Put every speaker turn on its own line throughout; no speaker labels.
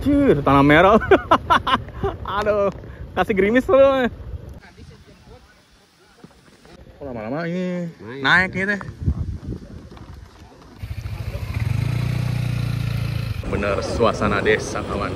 Cir, tanah merah. Aduh, kasih gerimis loh. Kok lama-lama ini naik gitu. Bener suasana desa, kawan.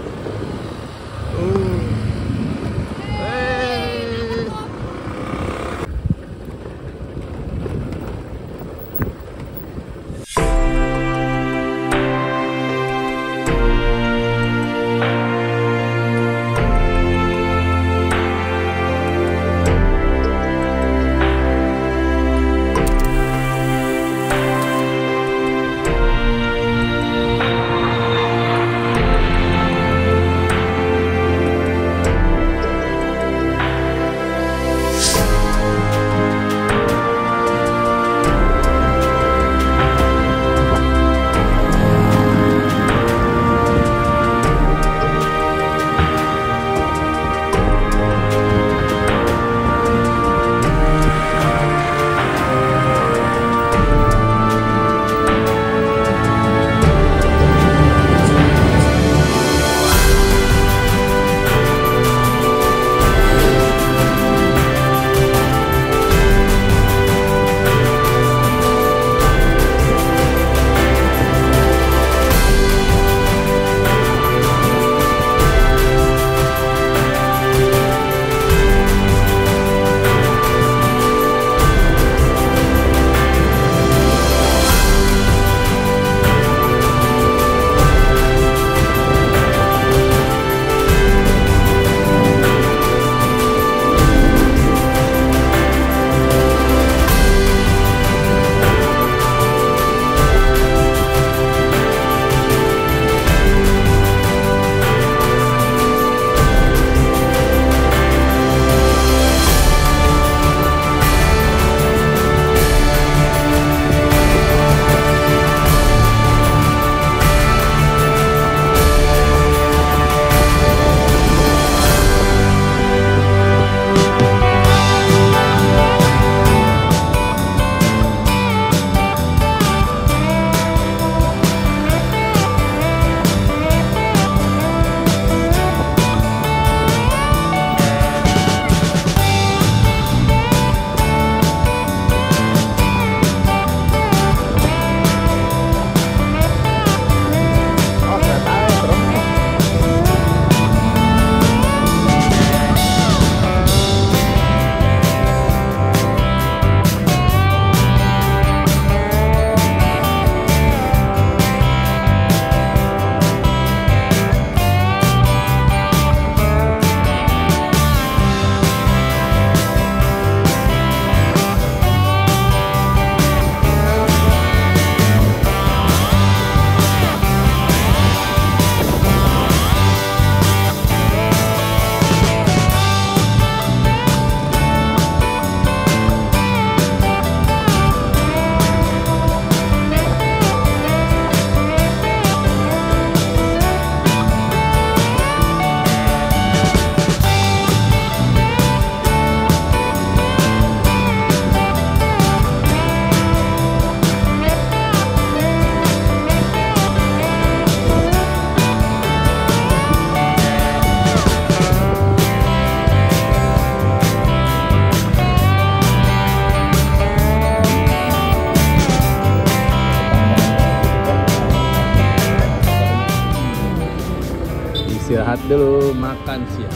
Istirahat dulu, makan siang.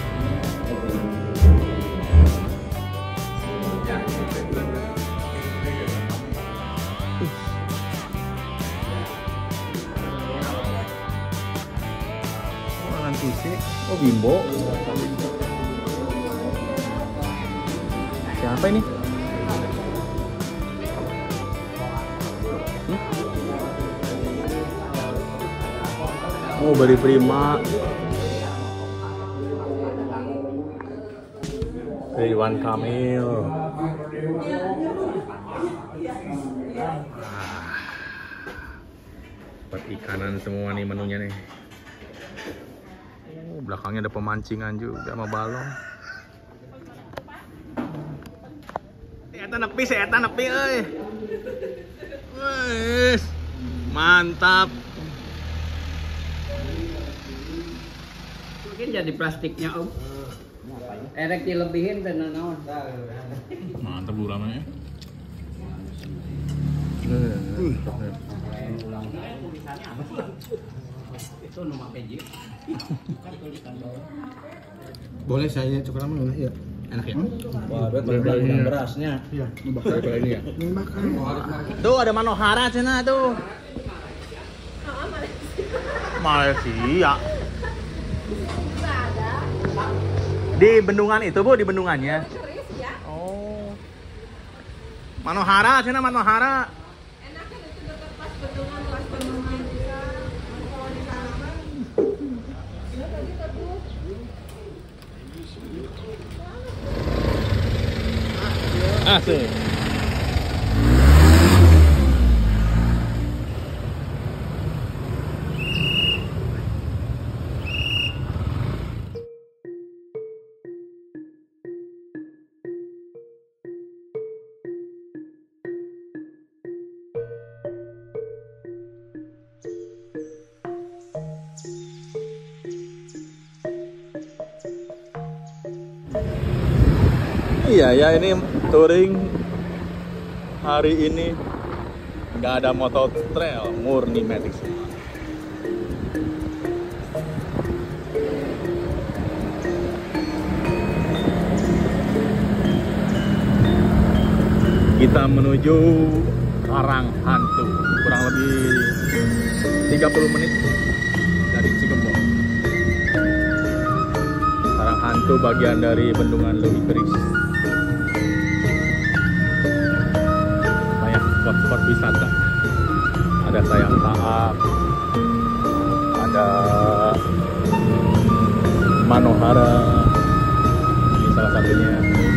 Nanti sih, oh Bimbo. Siapa ini? Oh, Bari Prima. Ridwan Kamil. Buat ikanan semua nih menunya nih. Oh, belakangnya ada pemancingan juga sama balon. Saya nepi euy. Wes, mantap.
jadi plastiknya om. Erek dilebihin dan naon.
Mantap bulannya.
Itu nomor PJ.
Boleh saya coklat mana ya?
Enak ya?
Wah, betul berasnya. Iya, bakar ini ya.
Tuh ada Manohara cina tuh. Malaysia. Di bendungan itu Bu, di bendungannya. Oh. Manohara cina Manohara.
Enaknya itu dekat pas bendungan bisa kalau di sana kan. Ya tadi tuh.
Asik. Iya ya, ini touring hari ini nggak ada motor trail, murni matic semua. Kita menuju Karang Hantu, kurang lebih 30 menit dari Cigembong. Karang Hantu bagian dari Bendungan Leuwi Keris. Banyak spot-spot wisata. Ada Sayang Taap, ada Manohara, ini salah satunya.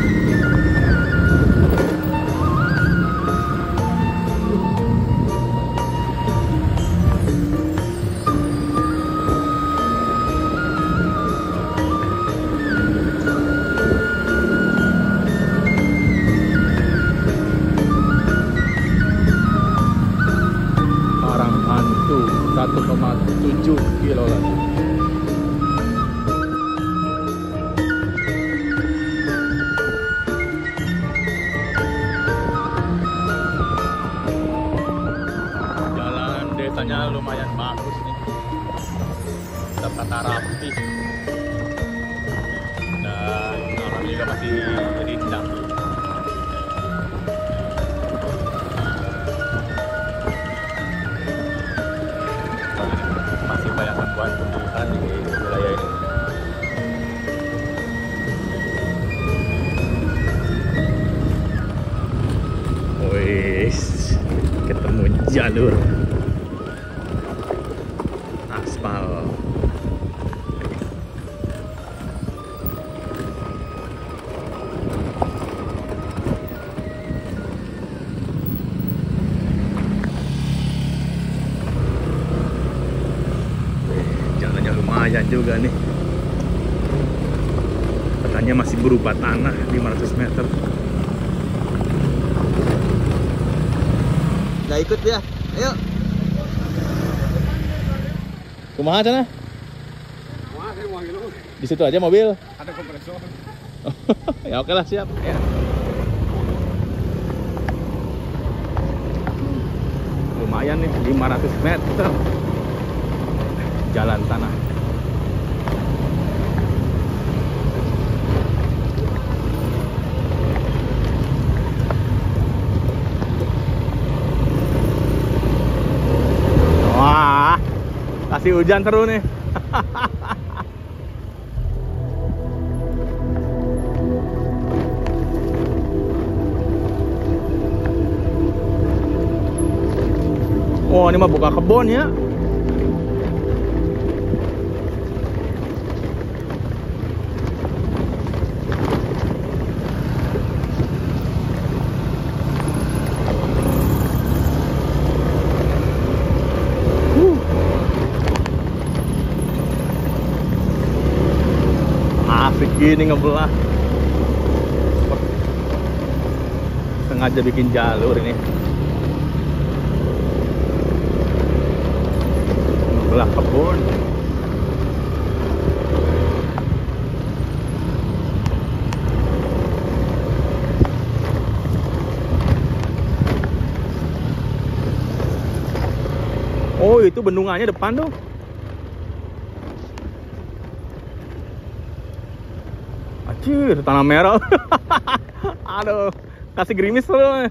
Karang Hantu 1,7 kilo lagi. Jalan desanya lumayan bagus nih, tertata rapi dan orang juga masih rindang. Masih banyak temuan tumbuhan di wilayah ini. Wih, ketemu jalur aspal. Jalannya lumayan juga nih. Katanya masih berupa tanah 500 meter. Gak ikut dia. Ayo. Kumaha sana? Di situ aja mobil.
Ada kompresor.
Ya oke lah, siap. Ya. Lumayan nih 500 meter. Jalan tanah. Wah, kasih hujan seru nih. Oh, ini mah buka kebun ya. Asik gini ngebelah. Sengaja bikin jalur ini. Ngebelah kebun. itu bendungannya depan tuh. Acir, tanah merah. Aduh, kasih gerimis loh.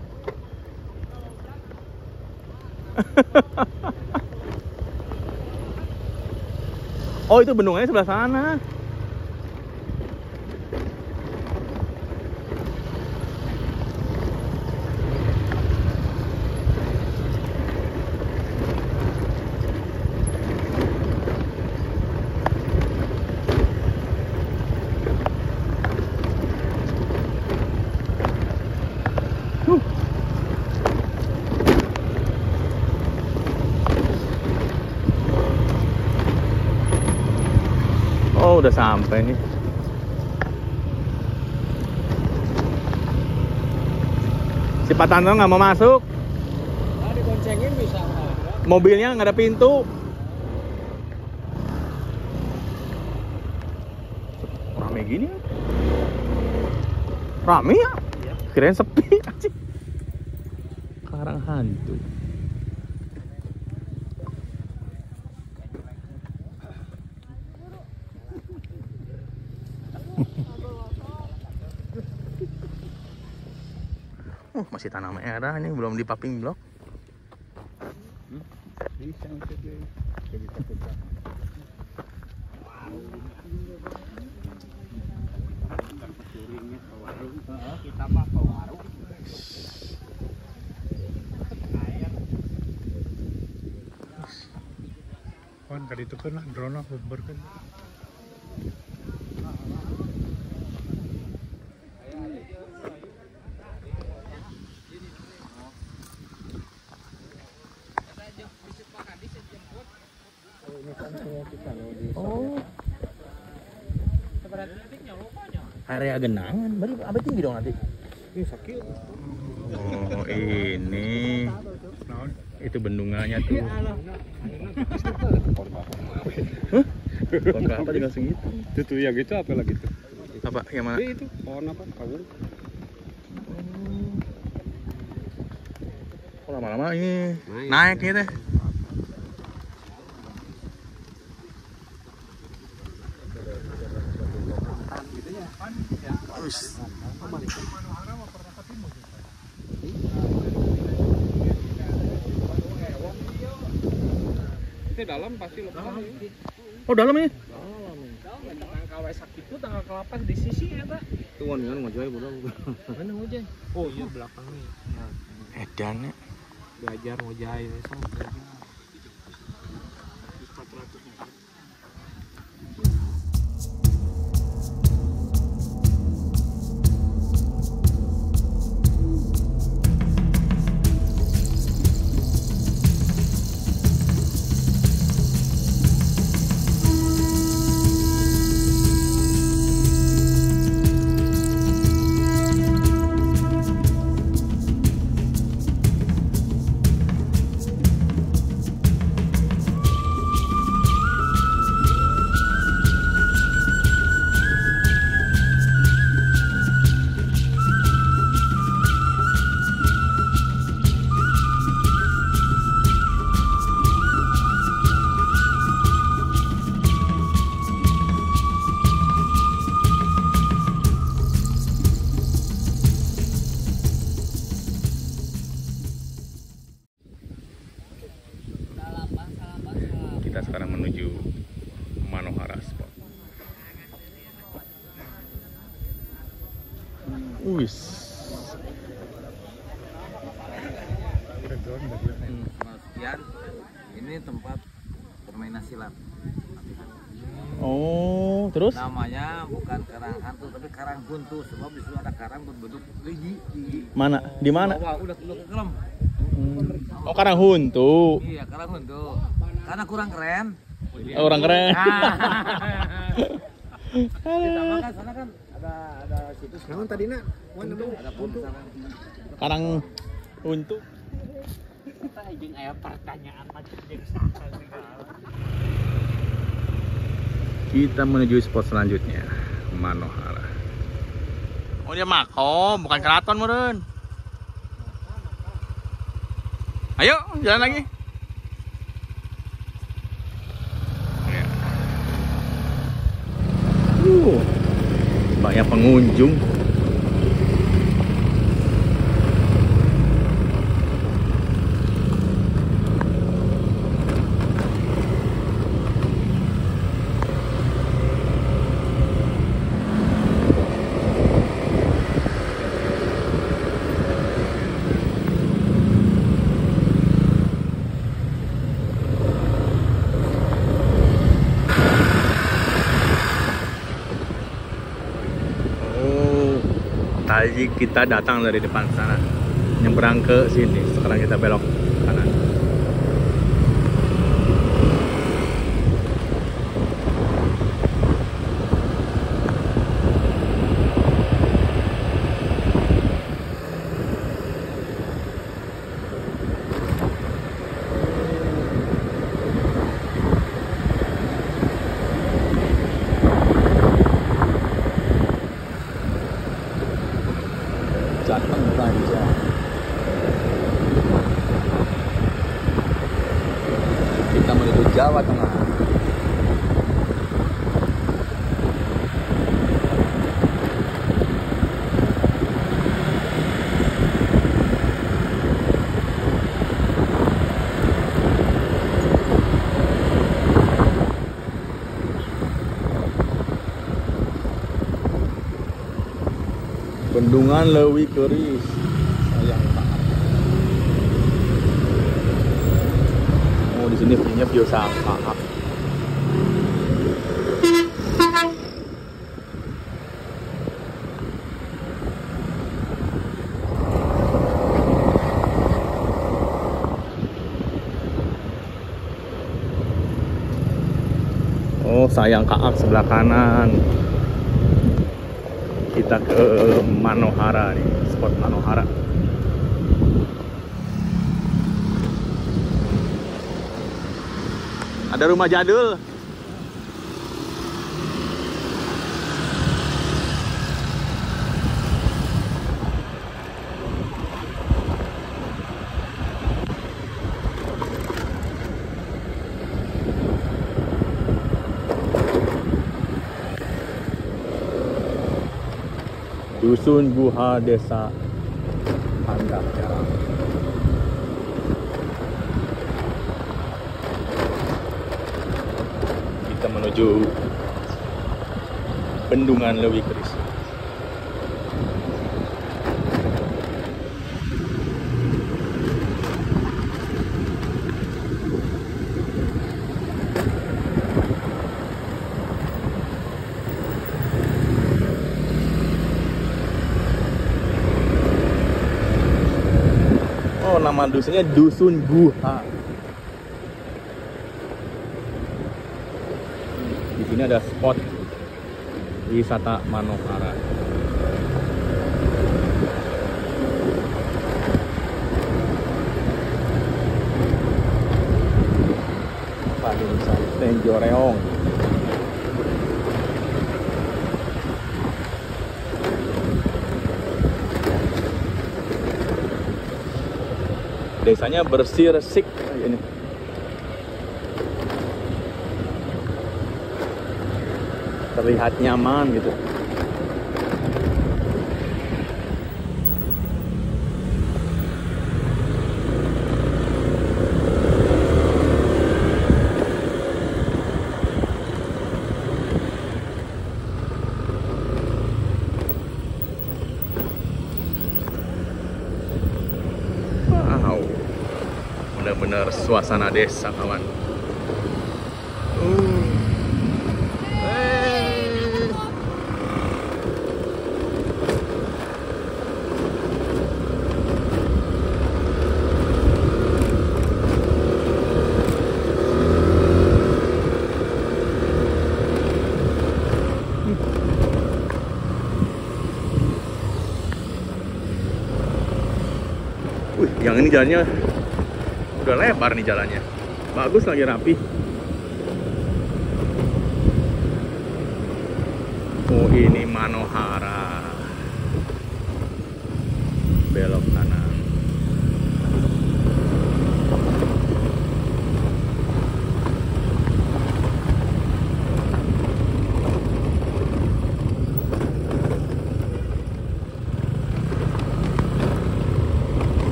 Oh, itu bendungannya sebelah sana. Oh, udah sampai nih. Si Pak Tanto nggak mau masuk.
Nah, digoncengin bisa nggak?
Mobilnya nggak ada pintu. Rame gini ya? Rame ya? Kirain sepi. Karang hantu. Masih tanah merah ini, belum di paving block.
Kita mah ke warung.
Kan tadi itu kan drone Uber kan.
Oh. Area genangan, berarti apa tinggi dong nanti?
Ini sakit.
Oh, ini. Itu bendungannya tuh. Hah? Pohon apa juga segitu?
Itu tuh ya gitu apa lagi tuh?
Apa yang mana?
Itu pohon apa? Kawung.
Oh, lama-lama ini naik gitu.
Itu dalam pasti lepas.
Oh, dalam ini?
Tanggal sakit itu tanggal ke-8 di sisi ya, Pak.
Tuan kan ngojoi bodoh.
Mana ngojai? Oh, iya belakangnya.
Edan ya.
Belajar ngojai besok.
Kita sekarang menuju Manohara Spot. Wis.
Sekian, ini tempat permainan silat.
Oh, terus?
Namanya bukan karang hantu tapi karang buntu, sebab di situ ada karang berbentuk gigi.
Mana? Di mana?
Wah, udah kelam.
Oh, karang huntu.
Iya, karang buntu. Karena kurang keren.
Oh, orang keren.
Kita makan sana kan ada situs.
Namun tadi nak,
Ada pun sana.
Karang huntu.
kita jeung aya pertanyaan macam jeung saha segala.
Kita menuju spot selanjutnya, Manohara. Oh, dia makom, bukan keraton meureun. Ayo, jalan lagi. Banyak pengunjung. Tadi kita datang dari depan sana, nyebrang ke sini. Sekarang kita belok kanan. Jateng Raja. Kita menuju Jawa Tengah. Bendungan Lewi Keris. Sayang banget. Oh, di sini punya biosaka. Oh, sayang Kaak sebelah kanan. Kita ke Manohara nih, spot Manohara. Ada rumah jadul. Dusun Guha Desa Handap Jarang. Kita menuju Bendungan Lewi Keris. Oh, nama dusunnya Dusun Guha. Di sini ada spot wisata Manohara. Paling Tenjoreong. Desanya bersih resik ini. Terlihat nyaman gitu. Benar-benar suasana desa, kawan. Wih, yang ini jalannya udah lebar nih jalannya. Bagus, lagi rapi. Oh, ini Manohara. Belok kanan.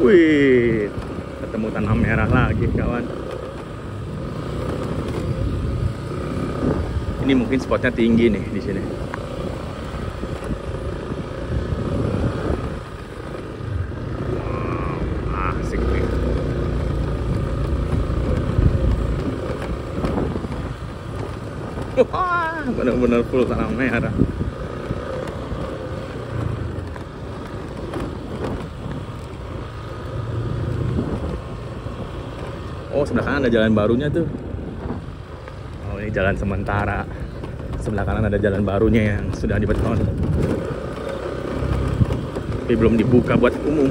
Wih, ketemu tanah merah lagi kawan. Ini mungkin spotnya tinggi nih di sini. Wow, asik nih. Wah, benar-benar full tanah merah. Oh, sebelah kanan ada jalan barunya tuh. Oh, ini jalan sementara. Sebelah kanan ada jalan barunya yang sudah dibeton. Tapi belum dibuka buat umum.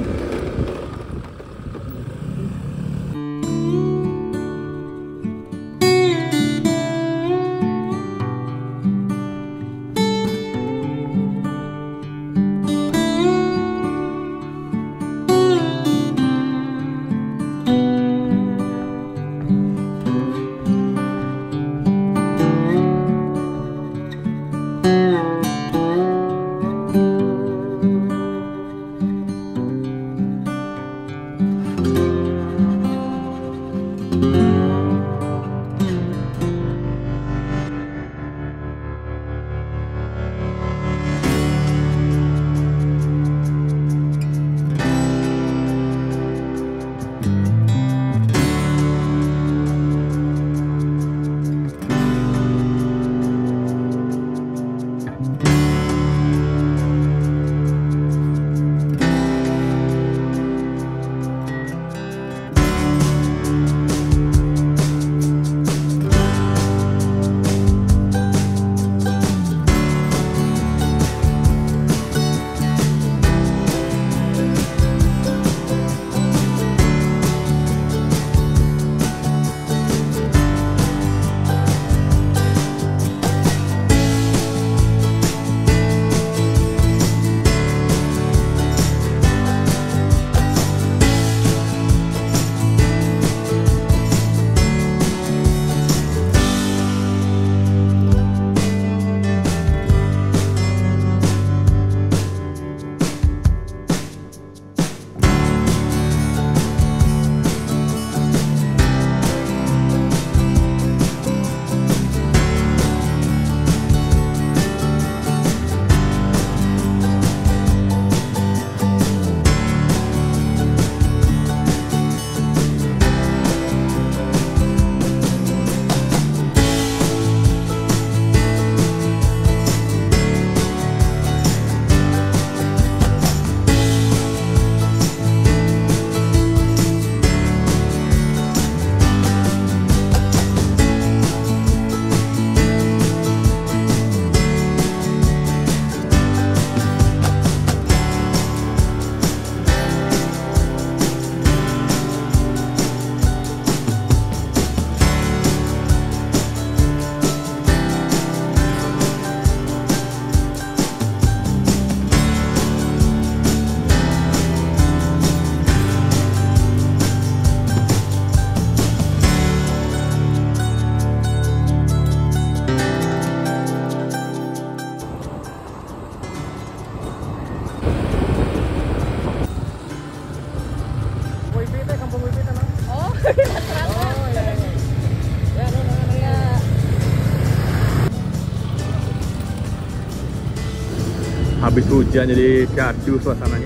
Habis hujan jadi syahdu suasananya.